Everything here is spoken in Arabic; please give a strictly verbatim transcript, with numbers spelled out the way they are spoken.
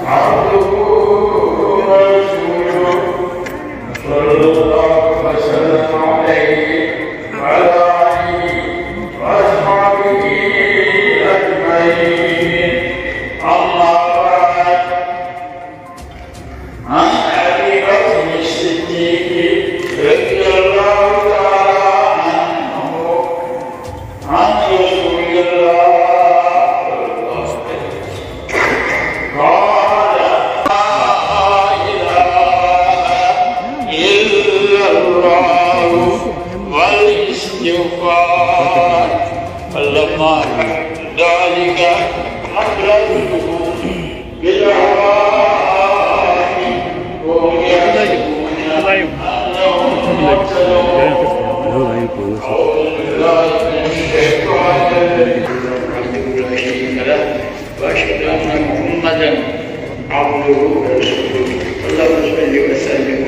عبده ورسوله صلى الله وسلم عليه وعلى آله وأصحابه أجمعين. أما بعد، عن أبي بكر الصديق رضي الله تعالى عنه عن رسول الله قال: لا إله إلا الله والاستغفار. فلما ذلك حضرته بالعوام وهم يحسبون أنهم مبتلون. أعوذ بالله من الشيطان الرجيم. وحده لا شريك له وأشهد أن محمدا عبده ورسوله. اللهم صل وسلم